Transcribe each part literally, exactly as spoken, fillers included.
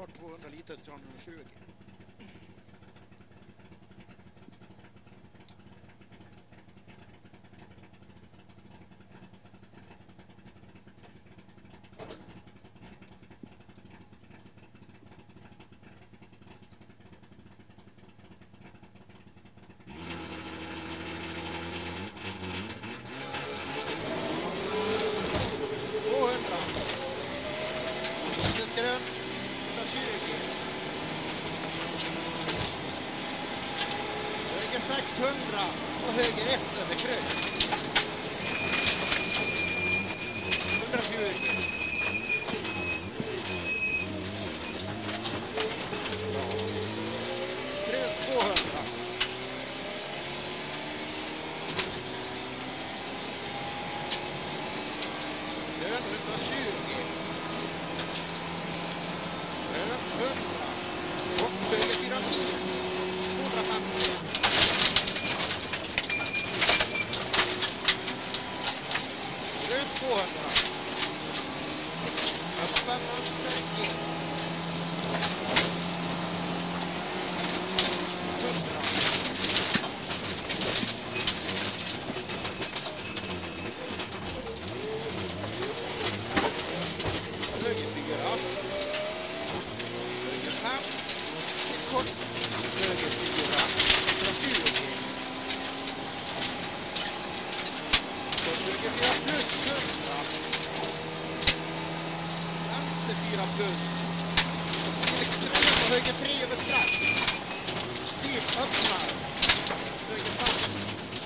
start tvåhundra liter till tvåhundratjugo. sexhundra och höger ett över kryss. hundratjugo. Kryss tvåhundra. Grön hundratjugo. Grön hundra. Och höger fyratio. tvåhundrafemtio. tvåhundra. Öppen ansträckning. hundra. Höger fyra. Höger fem. Till kort. Höger fyra. hundratjugo. Höger fyra plus hundra. Vänster fyra plus. Elektronik och höger tre över strax. Typ öppnar. Höger fem.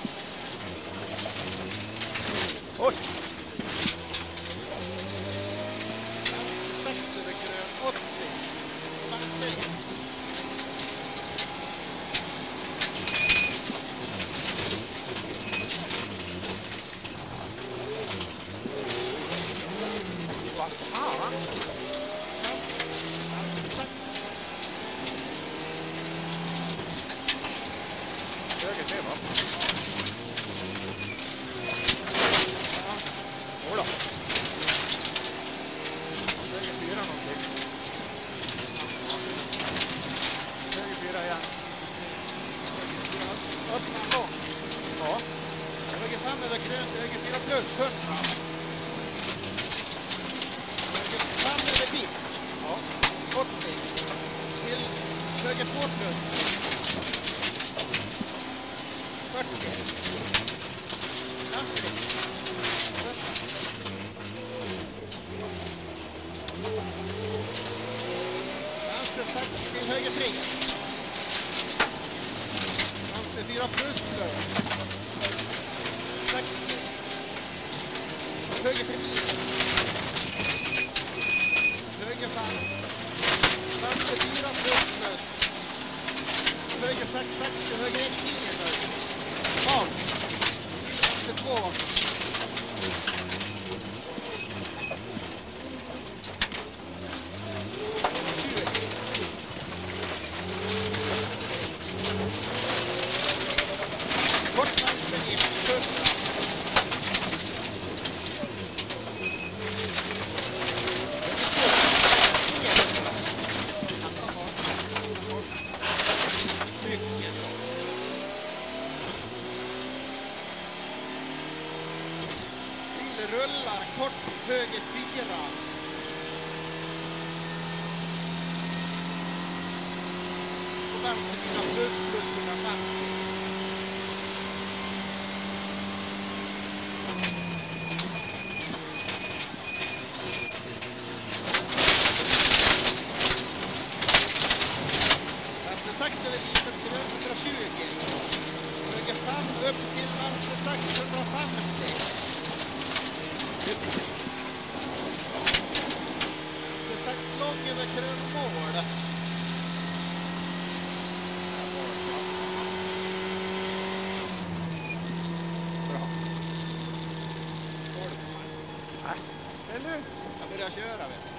Oj! Vänster sex över grön. åttio. Vänster ett. Höger tre va? Ja, då. Höger fyra någonting. Höger fyra igen. Öppna en gång. Ja. Höger fem över grönt, höger fyra plus, hundra. Höger fem över vitt. Ja, åttio. Till höger två plus. fyrtio. Vänster. Vänster sex till höger tre. Vänster fyra plus plus. sextio. Höger tre. Höger fem. Vänster fyra plus plus. Höger sex sextio. Höger ett tio nu. Ja, det är två. Kort vänster i hundra. Rullar kort höger fyra. Och vänster fyra plus plus hundrafemtio. Vänster sex över liten till hundratjugo. Höger fem upp till vänster sex hundrafemtio. Sex lång över krönmål. Bra. Står det på mig? Nej, det är lugnt. Jag börjar köra, vet du.